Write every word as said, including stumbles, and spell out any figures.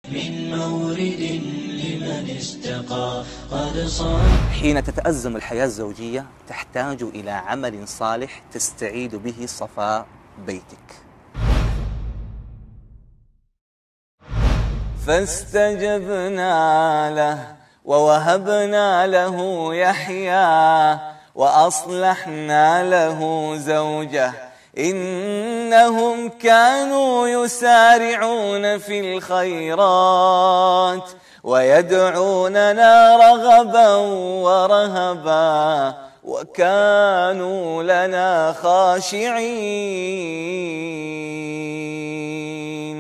من مورد لمن استقى قد صار. حين تتأزم الحياة الزوجية تحتاج إلى عمل صالح تستعيد به صفاء بيتك. فاستجبنا له ووهبنا له يحيى وأصلحنا له زوجه إنهم كانوا يسارعون في الخيرات ويدعوننا رغبا ورهبا وكانوا لنا خاشعين.